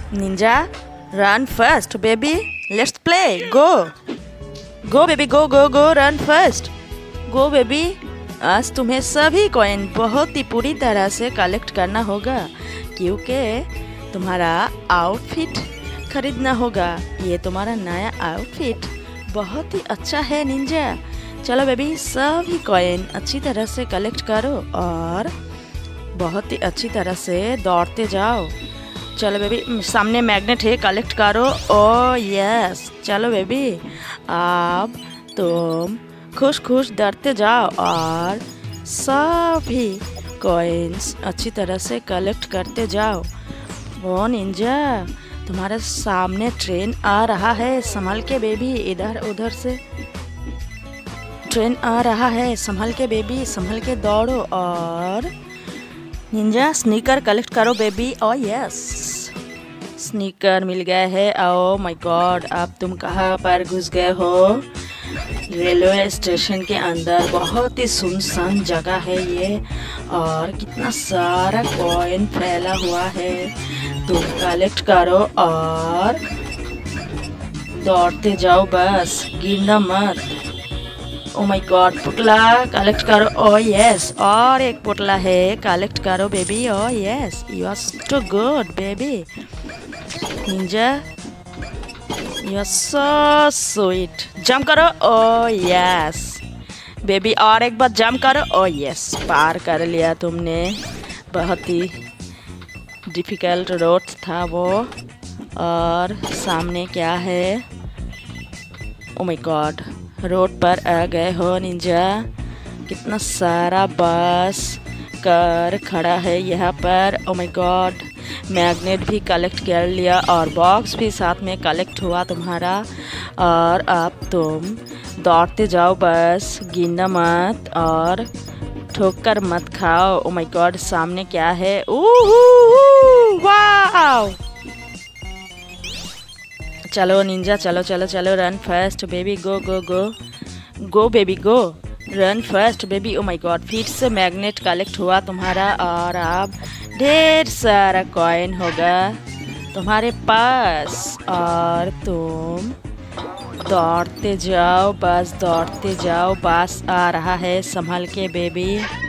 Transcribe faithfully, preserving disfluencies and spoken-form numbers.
Ninja, run first, baby. Let's play. Go. Go, baby. Go, go, go. Run first. Go, baby. आज तुम्हें सभी coin बहुत ही पूरी तरह से कलेक्ट करना होगा क्योंकि तुम्हारा आउटफिट खरीदना होगा। ये तुम्हारा नया आउटफिट बहुत ही अच्छा है निंजा। चलो बेबी, सभी कॉइन अच्छी तरह से कलेक्ट करो और बहुत ही अच्छी तरह से दौड़ते जाओ। चलो बेबी, सामने मैग्नेट है, कलेक्ट करो। ओ यस, चलो बेबी, अब तुम खुश खुश दौड़ते जाओ और सभी कॉइन्स अच्छी तरह से कलेक्ट करते जाओ। ओ निंजा, तुम्हारे सामने ट्रेन आ रहा है, संभल के बेबी, इधर उधर से ट्रेन आ रहा है, संभल के बेबी, संभल के दौड़ो। और निंजा, स्नीकर कलेक्ट करो बेबी। ओ यस, स्नीकर मिल गया है। ओ माय गॉड, अब तुम कहाँ पर घुस गए हो? रेलवे स्टेशन के अंदर बहुत ही सुनसान जगह है ये, और कितना सारा कॉइन फैला हुआ है। तुम कलेक्ट करो और दौड़ते जाओ, बस गिरना मत। ओ माय गॉड, पुतला कलेक्ट करो। ओ यस, और एक पुतला है, कलेक्ट करो baby. Oh yes, you are so good baby. Ninja, you are so sweet. Jump करो। ओ यस बेबी, और एक बार जंप करो। ओ यस, पार कर लिया तुमने। बहुत ही डिफ़िकल्ट रोड था वो। और सामने क्या है? ओ माय गॉड, रोड पर आ गए हो निंजा। कितना सारा बस कार खड़ा है यहाँ पर। ओ माय गॉड, मैग्नेट भी कलेक्ट कर लिया और बॉक्स भी साथ में कलेक्ट हुआ तुम्हारा। और अब तुम दौड़ते जाओ, बस गिरना मत और ठोकर मत खाओ। ओ माय गॉड, सामने क्या है? Oh wow! चलो निंजा, चलो चलो चलो, run first baby, go go go go baby go, run first baby. Oh my god, फिर से मैग्नेट कलेक्ट हुआ तुम्हारा और अब ढेर सारा कॉइन होगा तुम्हारे पास। और तुम दौड़ते जाओ, बस दौड़ते जाओ, बस आ रहा है, संभल के बेबी।